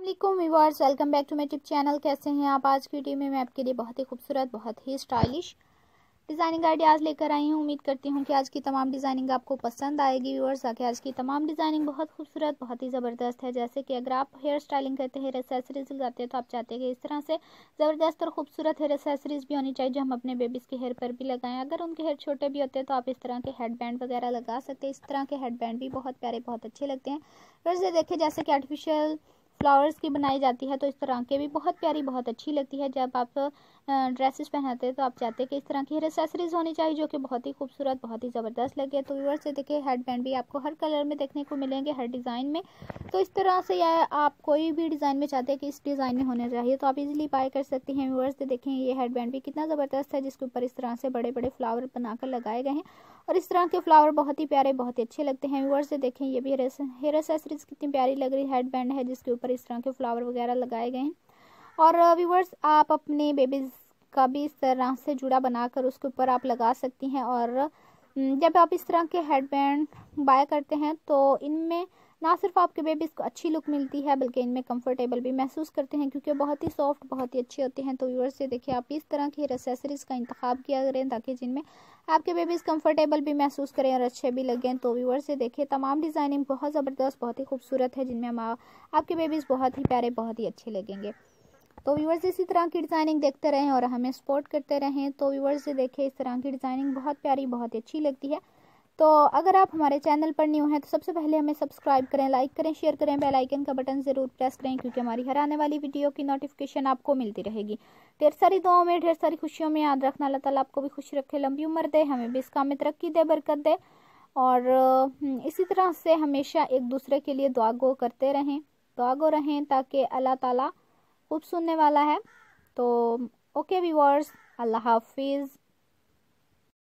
वालेकुम viewers, welcome back to my YouTube channel. कैसे हैं आप? आज की वीडियो में मैं आपके लिए बहुत ही खूबसूरत, बहुत ही स्टाइलिश डिज़ाइनिंग आइडियाज़ लेकर आई हूं। उम्मीद करती हूं कि आज की तमाम डिज़ाइनिंग आपको पसंद आएगी। व्यूअर्स, आके आज की तमाम डिज़ाइनिंग बहुत खूबसूरत, बहुत ही ज़बरदस्त है। जैसे कि अगर आप हेयर स्टाइलिंग करते हैं, हेयर एक्सेसरीज लगाते हैं, तो आप चाहते हैं कि इस तरह से ज़बरदस्त और खूबसूरत हेयर एक्सेसरीज भी होनी चाहिए जो हम अपने बेबीज़ के हेयर पर भी लगाएं। अगर उनके हेयर छोटे भी होते हैं तो आप इस तरह के हेड बैंड वगैरह लगा सकते हैं। इस तरह के हेड बैंड भी बहुत प्यारे, बहुत अच्छे लगते हैं। वैसे देखिए, जैसे कि आर्टिफिशियल फ्लावर्स की बनाई जाती है तो इस तरह के भी बहुत प्यारी, बहुत अच्छी लगती है। जब आप ड्रेसेस पहनाते हैं तो आप चाहते हैं कि इस तरह की हेयर एक्सेसरीज होनी चाहिए जो कि बहुत ही खूबसूरत, बहुत ही ज़बरदस्त लगे। तो व्यूअर्स से देखिए, हेड बैंड भी आपको हर कलर में देखने को मिलेंगे, हर डिज़ाइन में। तो इस तरह से या आप कोई भी डिज़ाइन में चाहते हैं कि इस डिज़ाइन में होने चाहिए तो आप इजीली बाय कर सकते हैं। व्यूअर्स से देखें, ये हेड बैंड भी कितना ज़बरदस्त है, जिसके ऊपर इस तरह से बड़े बड़े फ्लावर बनाकर लगाए गए हैं और इस तरह के फ्लावर बहुत ही प्यारे, बहुत ही अच्छे लगते हैं। व्यूअर्स से देखें, ये भी हेयर एक्सेसरीज कितनी प्यारी लग रही है। हेड बैंड है जिसके ऊपर इस तरह के फ्लावर वगैरह लगाए गए हैं। और व्यूअर्स, आप अपने बेबीज़ का भी इस तरह से जुड़ा बनाकर उसके ऊपर आप लगा सकती हैं। और जब आप इस तरह के हेड बैंड बाय करते हैं तो इनमें ना सिर्फ आपके बेबीज़ को अच्छी लुक मिलती है बल्कि इनमें कंफर्टेबल भी महसूस करते हैं, क्योंकि बहुत ही सॉफ्ट, बहुत ही अच्छे होते हैं। तो व्यूअर्स से देखिए, आप इस तरह की हेयर एक्सेसरीज का इंतखाब किया करें ताकि जिनमें आपके बेबीज़ कंफर्टेबल भी महसूस करें और अच्छे भी लगें। तो व्यूअर्स से देखिए, तमाम डिज़ाइनिंग बहुत ज़बरदस्त, बहुत ही खूबसूरत है, जिनमें हम आपके बेबीज़ बहुत ही प्यारे, बहुत ही अच्छे लगेंगे। तो व्यूअर्स, इसी तरह की डिज़ाइनिंग देखते रहें और हमें सपोर्ट करते रहें। तो व्यूअर्स से देखिए, इस तरह की डिज़ाइनिंग बहुत प्यारी, बहुत अच्छी लगती है। तो अगर आप हमारे चैनल पर न्यू हैं तो सबसे पहले हमें सब्सक्राइब करें, लाइक करें, शेयर करें, बेल आइकन का बटन ज़रूर प्रेस करें, क्योंकि हमारी हर आने वाली वीडियो की नोटिफिकेशन आपको मिलती रहेगी। ढेर सारी दुआओं में, ढेर सारी खुशियों में याद रखना। अल्लाह ताला आपको भी खुश रखे, लंबी उम्र दे, हमें भी इस काम में तरक्की दे, बरकत दे। और इसी तरह से हमेशा एक दूसरे के लिए दुआ गो करते रहें, दुआ गो रहें, ताकि अल्लाह ताला खूब सुनने वाला है। तो ओके व्यूअर्स, अल्लाह हाफिज़।